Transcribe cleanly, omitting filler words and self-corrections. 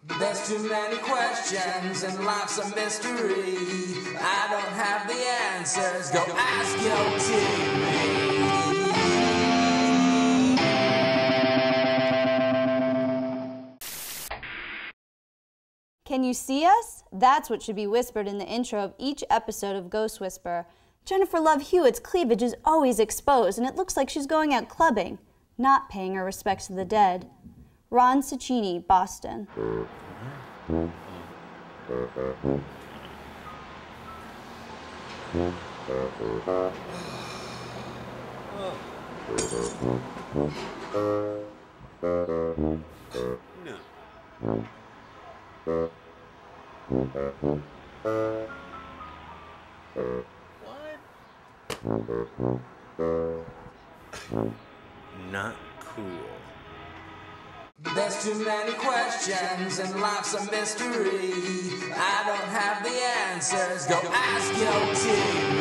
There's too many questions and lots of mystery. I don't have the answers, go ask your TV. Can you see us? That's what should be whispered in the intro of each episode of Ghost Whisper. Jennifer Love Hewitt's cleavage is always exposed, and it looks like she's going out clubbing, not paying her respects to the dead. Ron Ciccini, Boston. Not cool. There's too many questions and lots of mystery. I don't have the answers, go ask your TV.